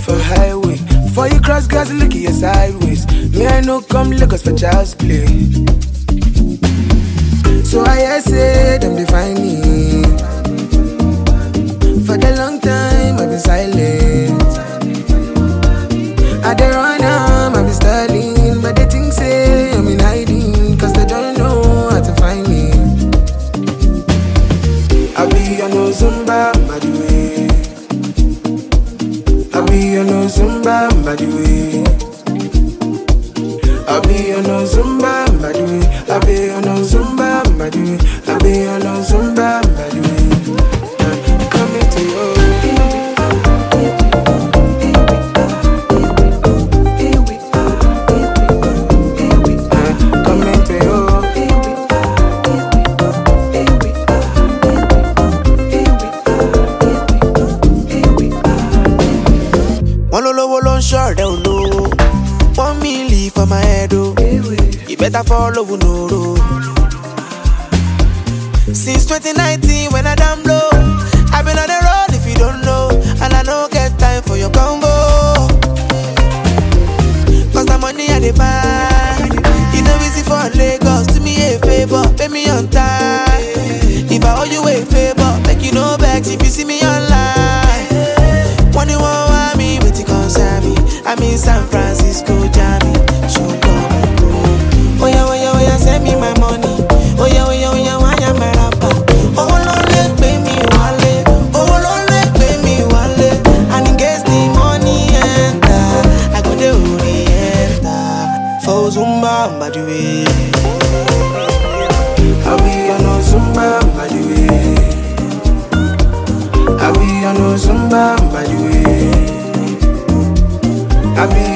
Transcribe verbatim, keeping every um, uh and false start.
for highway. Before you cross, guys, look at your sideways. Me, I know come Lagos for child's play. So I say them define me. For the long time I've been silent. I dey run am, I've been styling, but they think say I'm in hiding, cause they don't know how to find me. I be on Ozumba Mbadiwe. I be on Ozumba Mbadiwe. I be on Ozumba Mbadiwe. I be on Ozumba Mbadiwe. I be on Ozumba Mbadiwe. uh, Coming to you. uh, Coming to you. One low low long short down low. One milli for my head, oh. You better follow no road. Since twenty nineteen when I damn low, I've been on the road if you don't know, and I don't get time for your combo. Cause the money I dey find, you know easy for Lagos. Do me a favor, pay me on time. If I owe you a favor, make you no vex if you see me online. When you want me, wait till concern me. I'm in San Francisco, Jammy. Show come and go. Oh yeah, oh yeah, oh yeah, send me my money. Oh yeah, oh yeah, oh yeah, why am I rapper? Oh no, let pay me wallet. Oh no, let pay me wallet. And in case the money enter, I go the orienta. For Ozumba Mbadiwe. I be on Ozumba Mbadiwe. I be on Ozumba Mbadiwe. I be